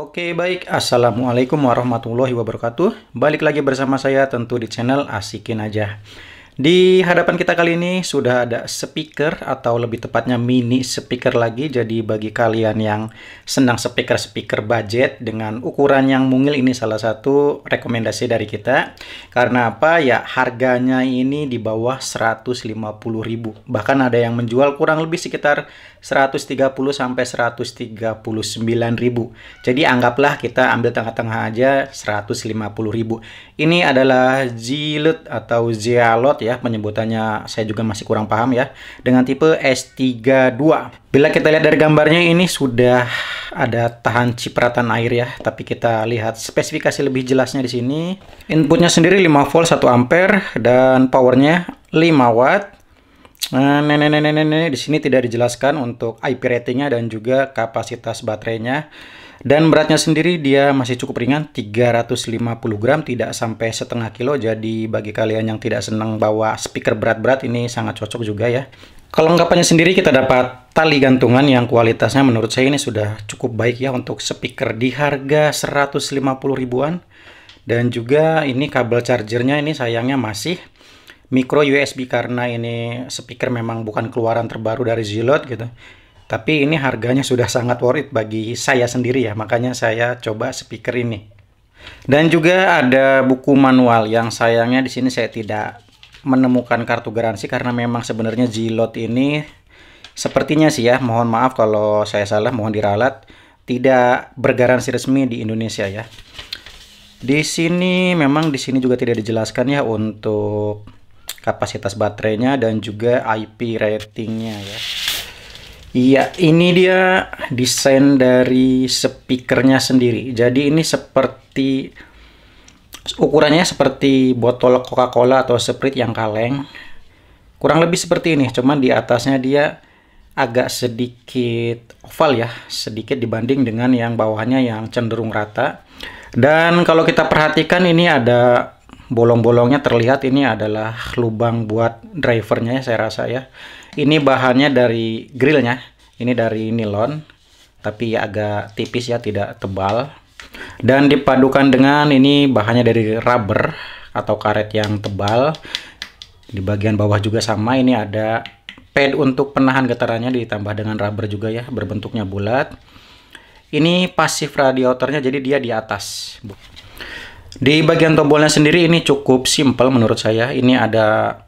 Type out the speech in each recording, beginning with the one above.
Oke, baik. Assalamualaikum warahmatullahi wabarakatuh. Balik lagi bersama saya tentu di channel Asikin Aja. Di hadapan kita kali ini sudah ada speaker atau lebih tepatnya mini speaker lagi. Jadi bagi kalian yang senang speaker-speaker budget dengan ukuran yang mungil, ini salah satu rekomendasi dari kita. Karena apa? Ya harganya ini di bawah 150.000. Bahkan ada yang menjual kurang lebih sekitar 130 sampai 139.000. Jadi anggaplah kita ambil tengah-tengah aja 150.000. Ini adalah Zilot atau Zealot ya, penyebutannya saya juga masih kurang paham ya, dengan tipe S32. Bila kita lihat dari gambarnya ini sudah ada tahan cipratan air ya, tapi kita lihat spesifikasi lebih jelasnya di sini. Inputnya sendiri 5 volt 1 ampere dan powernya 5 watt. Di sini tidak dijelaskan untuk IP ratingnya dan juga kapasitas baterainya. Dan beratnya sendiri dia masih cukup ringan, 350 gram, tidak sampai setengah kilo. Jadi bagi kalian yang tidak senang bawa speaker berat-berat, ini sangat cocok juga ya. Kelengkapannya sendiri kita dapat tali gantungan yang kualitasnya menurut saya ini sudah cukup baik ya untuk speaker di harga 150 ribuan. Dan juga ini kabel chargernya ini sayangnya masih micro USB karena ini speaker memang bukan keluaran terbaru dari Zilot gitu. Tapi ini harganya sudah sangat worth it bagi saya sendiri ya, makanya saya coba speaker ini. Dan juga ada buku manual yang sayangnya di sini saya tidak menemukan kartu garansi karena memang sebenarnya Zilot ini sepertinya sih ya, mohon maaf kalau saya salah, mohon diralat, tidak bergaransi resmi di Indonesia ya. Di sini memang di sini juga tidak dijelaskan ya untuk kapasitas baterainya dan juga IP ratingnya ya. Iya, ini dia desain dari speakernya sendiri. Jadi ini seperti ukurannya seperti botol Coca-Cola atau Sprite yang kaleng. Kurang lebih seperti ini, cuman di atasnya dia agak sedikit oval ya, sedikit dibanding dengan yang bawahnya yang cenderung rata. Dan kalau kita perhatikan ini ada bolong-bolongnya terlihat, ini adalah lubang buat drivernya ya, saya rasa ya. Ini bahannya dari grillnya, ini dari nilon, tapi agak tipis ya, tidak tebal. Dan dipadukan dengan ini bahannya dari rubber atau karet yang tebal. Di bagian bawah juga sama, ini ada pad untuk penahan getarannya ditambah dengan rubber juga ya, berbentuknya bulat. Ini pasif radiatornya, jadi dia di atas. Di bagian tombolnya sendiri ini cukup simple menurut saya. Ini ada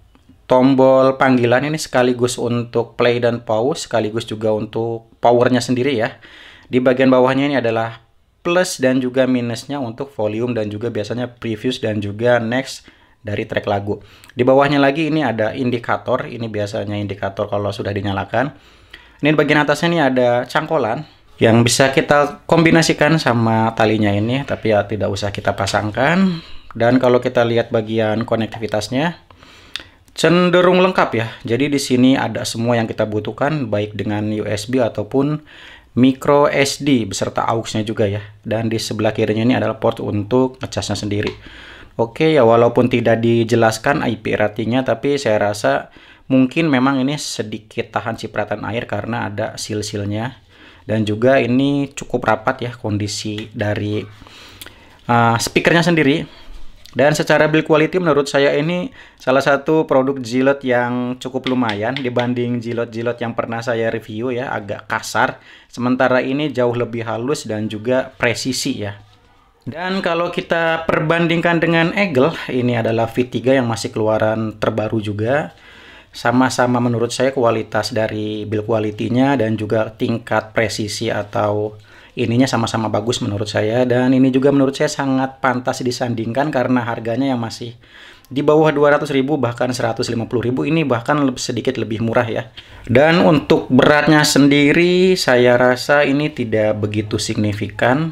tombol panggilan, ini sekaligus untuk play dan pause, sekaligus juga untuk powernya sendiri ya. Di bagian bawahnya ini adalah plus dan juga minusnya untuk volume dan juga biasanya previous dan juga next dari track lagu. Di bawahnya lagi ini ada indikator, ini biasanya indikator kalau sudah dinyalakan. Ini di bagian atasnya ini ada cangkolan yang bisa kita kombinasikan sama talinya ini, tapi ya tidak usah kita pasangkan. Dan kalau kita lihat bagian konektivitasnya cenderung lengkap ya. Jadi di sini ada semua yang kita butuhkan, baik dengan USB ataupun micro SD beserta aux-nya juga ya. Dan di sebelah kirinya ini adalah port untuk ngecasnya sendiri. Oke ya, walaupun tidak dijelaskan IP ratingnya, tapi saya rasa mungkin memang ini sedikit tahan cipratan air karena ada seal-sealnya. Dan juga ini cukup rapat ya kondisi dari speakernya sendiri. Dan secara build quality menurut saya ini salah satu produk Zilot yang cukup lumayan dibanding Zilot-Zilot yang pernah saya review ya, agak kasar. Sementara ini jauh lebih halus dan juga presisi ya. Dan kalau kita perbandingkan dengan Eagle, ini adalah V3 yang masih keluaran terbaru juga. Sama-sama menurut saya kualitas dari build quality-nya dan juga tingkat presisi atau ininya sama-sama bagus menurut saya. Dan ini juga menurut saya sangat pantas disandingkan karena harganya yang masih di bawah 200.000 bahkan 150.000, ini bahkan sedikit lebih murah ya. Dan untuk beratnya sendiri saya rasa ini tidak begitu signifikan.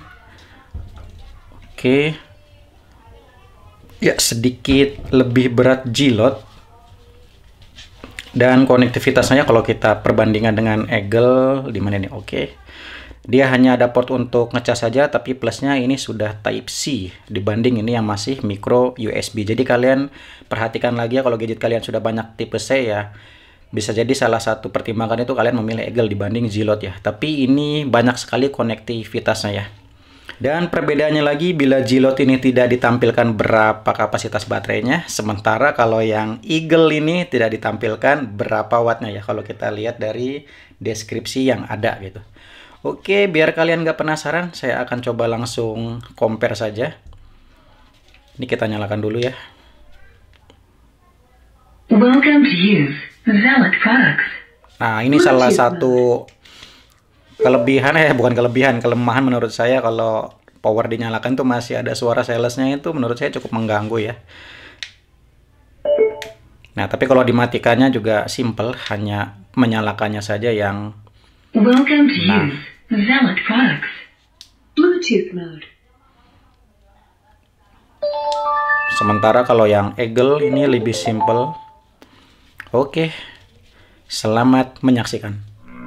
Oke. Ya sedikit lebih berat Zilot. Dan konektivitasnya kalau kita perbandingan dengan Eagle, di mana ini? Oke. Dia hanya ada port untuk ngecas saja, tapi plusnya ini sudah Type C dibanding ini yang masih micro USB. Jadi kalian perhatikan lagi ya, kalau gadget kalian sudah banyak tipe C ya, bisa jadi salah satu pertimbangan itu kalian memilih Eagle dibanding Zilot ya. Tapi ini banyak sekali konektivitasnya ya. Dan perbedaannya lagi, bila Zilot ini tidak ditampilkan berapa kapasitas baterainya, sementara kalau yang Eagle ini tidak ditampilkan berapa wattnya ya, kalau kita lihat dari deskripsi yang ada gitu. Oke, biar kalian nggak penasaran, saya akan coba langsung compare saja. Ini kita nyalakan dulu ya. Welcome to use Zilot products. Nah, ini salah satu kelebihan, bukan kelebihan, kelemahan menurut saya kalau power dinyalakan tuh masih ada suara salesnya, itu menurut saya cukup mengganggu ya. Nah, tapi kalau dimatikannya juga simple, hanya menyalakannya saja yang Welcome to use Zilot products. Bluetooth mode. Sementara kalau yang Eagle ini lebih simple. Oke, selamat menyaksikan.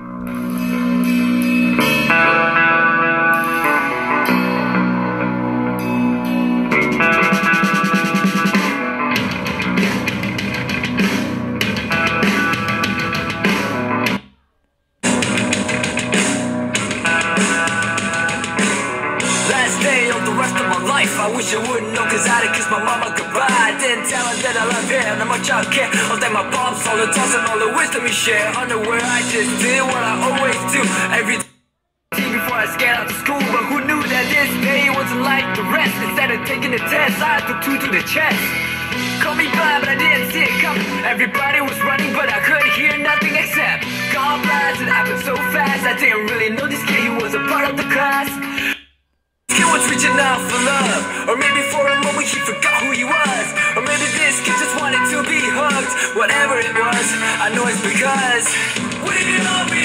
I wish I wouldn't know cause I did kiss my mama goodbye. Didn't tell her that I love her, how much I care. All that my bombs, all the toss and all the wisdom we share. Underwear, I just did what I always do. Every day before I scared out to school. But who knew that this day wasn't like the rest? Instead of taking the test, I took 2 to the chest. Call me blind, but I didn't see it coming. Everybody was running, but I couldn't hear nothing except God blast, it happened so fast. I didn't really know this kid, he was a part of the class. He was reaching out for love, or maybe for a moment he forgot who he was, or maybe this kid just wanted to be hugged. Whatever it was, I know it's because we are the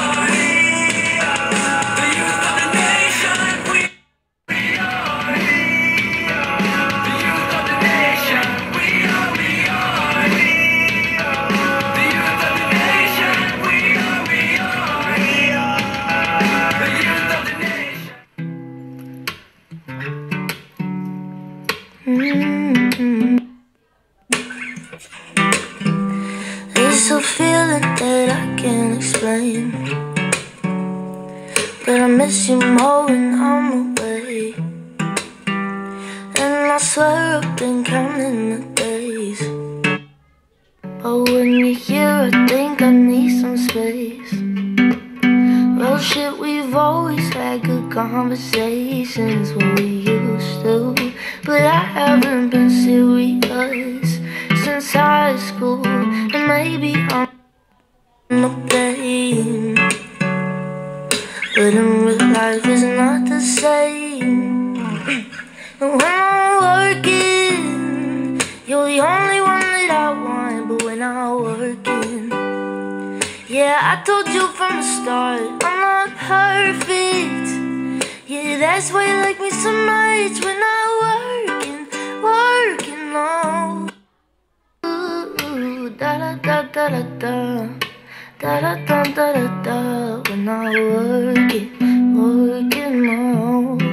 youth of the nation. We are the youth of the nation. We are the youth of the nation. We are the youth of the nation. It's a feeling that I can't explain, that I miss you more when I'm away. And I swear I've been counting the days, but when you're here I think I need some space. Well shit, we've always had good conversations when we used to, but I haven't been serious since high school. And maybe I'm the pain, but in real life it's not the same. And when I'm working, you're the only one that I want. But when I'm working, yeah, I told you from the start, I'm not perfect. Yeah, that's why you like me so much. When I'm working on. Ooh, da da da da da da, da da da da da da. When I'm working on.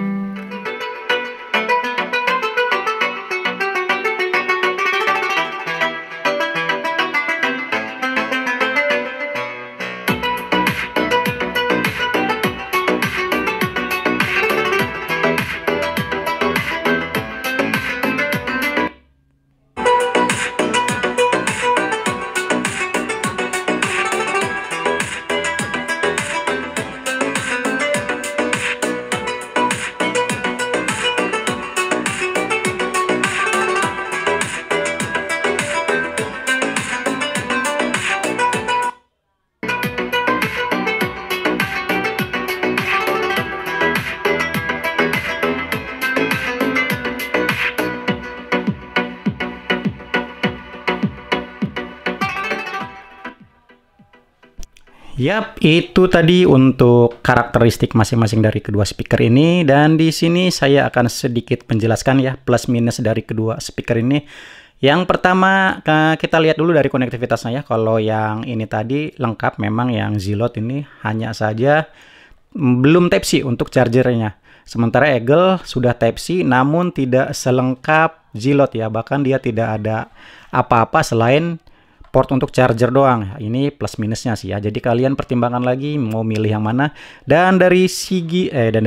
Yap, itu tadi untuk karakteristik masing-masing dari kedua speaker ini, dan di sini saya akan sedikit menjelaskan ya plus minus dari kedua speaker ini. Yang pertama kita lihat dulu dari konektivitasnya ya. Kalau yang ini tadi lengkap, memang yang Zilot ini hanya saja belum Type-C untuk chargernya. Sementara Eagle sudah Type-C namun tidak selengkap Zilot ya. Bahkan dia tidak ada apa-apa selain port untuk charger doang. Ini plus minusnya sih ya. Jadi kalian pertimbangkan lagi mau milih yang mana. Dan dari segi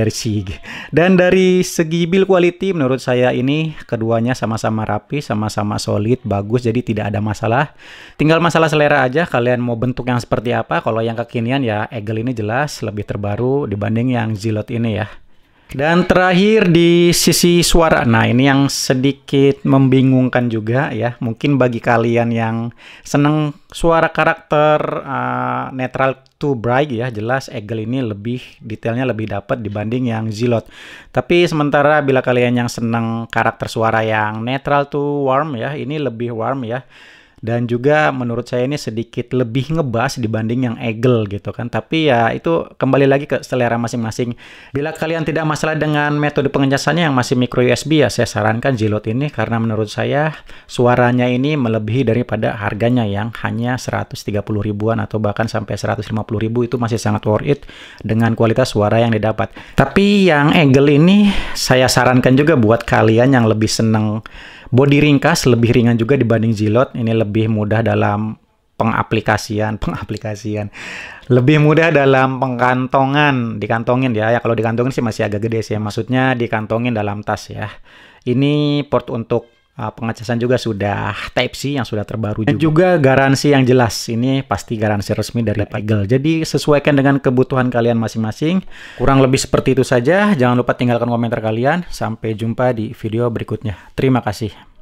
build quality menurut saya ini keduanya sama-sama rapi, sama-sama solid, bagus, jadi tidak ada masalah. Tinggal masalah selera aja, kalian mau bentuk yang seperti apa. Kalau yang kekinian ya Eagle ini jelas lebih terbaru dibanding yang Zilot ini ya. Dan terakhir di sisi suara, nah ini yang sedikit membingungkan juga ya. Mungkin bagi kalian yang seneng suara karakter netral to bright ya, jelas Eagle ini lebih detailnya lebih dapat dibanding yang Zilot. Tapi sementara bila kalian yang seneng karakter suara yang netral to warm ya, ini lebih warm ya. Dan juga menurut saya ini sedikit lebih ngebas dibanding yang Eagle gitu kan. Tapi ya itu kembali lagi ke selera masing-masing. Bila kalian tidak masalah dengan metode pengecasannya yang masih micro USB ya, saya sarankan Zilot ini karena menurut saya suaranya ini melebihi daripada harganya yang hanya 130 ribuan atau bahkan sampai 150 ribu, itu masih sangat worth it dengan kualitas suara yang didapat. Tapi yang Eagle ini saya sarankan juga buat kalian yang lebih seneng body ringkas, lebih ringan juga dibanding Zilot. Ini lebih mudah dalam pengaplikasian, lebih mudah dalam pengkantongan, dikantongin ya. Ya kalau dikantongin sih masih agak gede sih, maksudnya dikantongin dalam tas ya. Ini port untuk pengecasan juga sudah Type-C yang sudah terbaru juga. Dan juga garansi yang jelas, ini pasti garansi resmi dari Eagle. Jadi sesuaikan dengan kebutuhan kalian masing-masing. Kurang lebih seperti itu saja. Jangan lupa tinggalkan komentar kalian. Sampai jumpa di video berikutnya. Terima kasih.